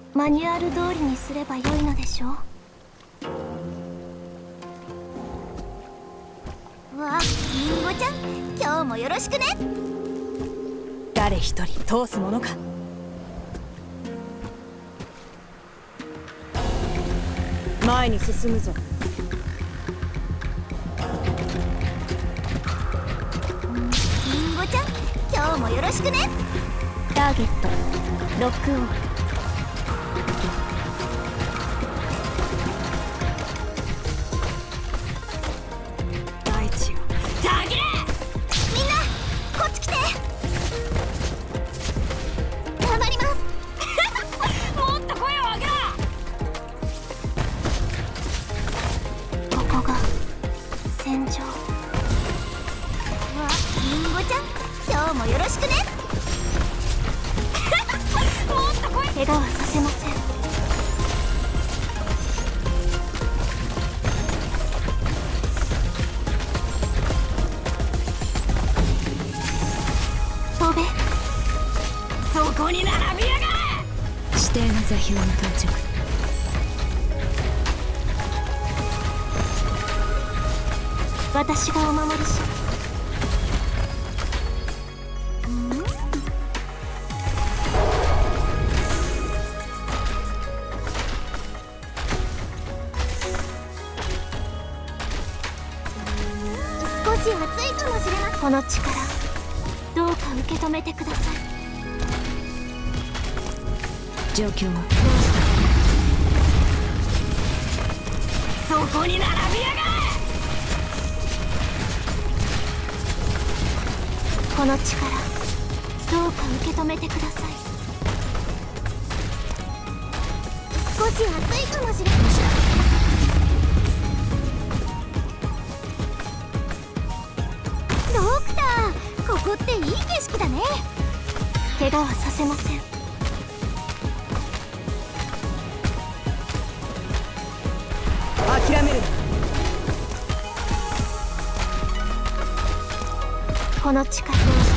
マニュアル通りにすればよいのでしょう。わあ、リンゴちゃん、今日もよろしくね。 誰一人通すものか。前に進むぞ。 リンゴちゃん、今日もよろしくね。ターゲットロックオン。 大地をたげ。 みんなこっち来て。頑張ります。 もっと声を上げろ。 ここが戦場。わあ、リンゴちゃん、今日もよろしくね。 もっと声。 怪我はさせません。飛べ。 そこに並びやがれ。指定の座標に到着。 私がお守りします。少し熱いかもしれません。この力、どうか受け止めてください。 状況はどうした。そこに並びやがれ。 この力、どうか受け止めてください。少し熱いかもしれません。ドクター、ここっていい景色だね。怪我はさせません。 諦めるな。 この力を